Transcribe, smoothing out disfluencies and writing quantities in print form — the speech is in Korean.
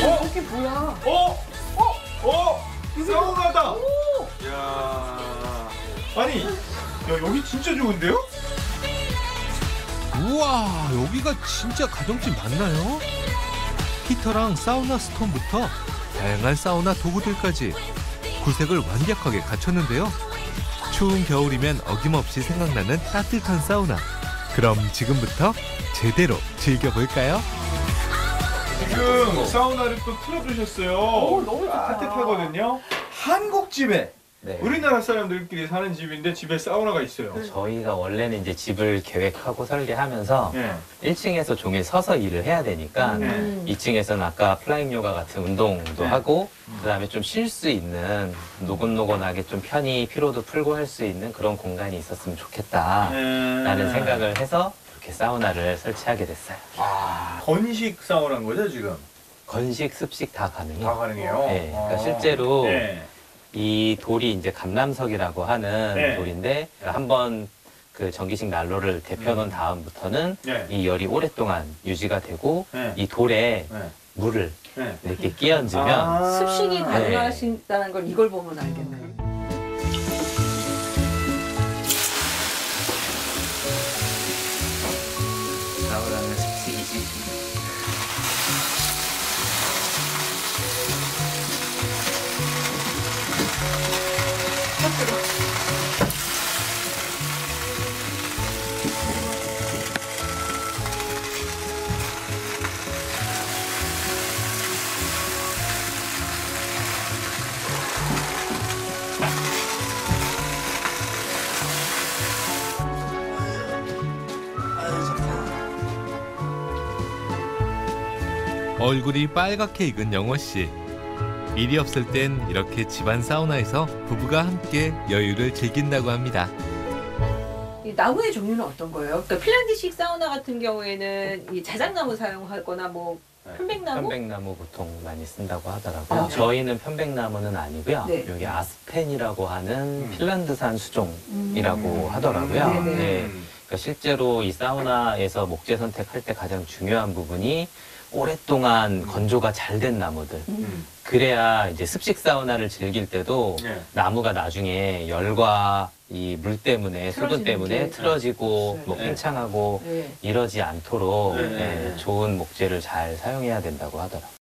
이게 뭐야? 사우나다. 오! 야, 아니, 야, 여기 진짜 좋은데요? 우와, 여기가 진짜 가정집 맞나요? 히터랑 사우나 스톤부터 다양한 사우나 도구들까지 구색을 완벽하게 갖췄는데요. 추운 겨울이면 어김없이 생각나는 따뜻한 사우나. 그럼 지금부터 제대로 즐겨볼까요? 지금 사우나를 또 틀어주셨어요. 오, 너무 좋다. 따뜻하거든요. 한국 집에 네. 우리나라 사람들끼리 사는 집인데 집에 사우나가 있어요. 저희가 원래는 이제 집을 계획하고 설계하면서 네. 1층에서 종일 서서 일을 해야 되니까 네. 2층에서는 아까 플라잉 요가 같은 운동도 네. 하고 그다음에 좀 쉴 수 있는 노곤노곤하게 좀 편히 피로도 풀고 할 수 있는 그런 공간이 있었으면 좋겠다라는 생각을 해서 이렇게 사우나를 설치하게 됐어요. 건식 사우나인 거죠 지금? 건식, 습식 다 가능해요. 다 가능해요? 네, 그러니까 실제로 네. 이 돌이 이제 감람석이라고 하는 네. 돌인데 한번 그 전기식 난로를 데펴놓은 다음부터는 네. 이 열이 오랫동안 유지가 되고 네. 이 돌에 네. 물을 네. 이렇게 끼얹으면 습식이 네. 가능하신다는 걸 이걸 보면 알겠네. 사우나는 습식이지. 얼굴이 빨갛게 익은 영호 씨. 일이 없을 땐 이렇게 집안 사우나에서 부부가 함께 여유를 즐긴다고 합니다. 이 나무의 종류는 어떤 거예요? 그러니까 핀란드식 사우나 같은 경우에는 이 자작나무 사용하거나 뭐 편백나무? 편백나무 보통 많이 쓴다고 하더라고요. 아, 네. 저희는 편백나무는 아니고요. 네. 여기 아스펜이라고 하는 핀란드산 수종이라고 하더라고요. 네네. 네. 그러니까 실제로 이 사우나에서 목재 선택할 때 가장 중요한 부분이 오랫동안 건조가 잘 된 나무들. 그래야 이제 습식 사우나를 즐길 때도 네. 나무가 나중에 열과 이 물 때문에 수분 틀어지는 때문에 게. 틀어지고 네. 뭐 팽창하고 네. 이러지 않도록 네. 좋은 목재를 잘 사용해야 된다고 하더라고요.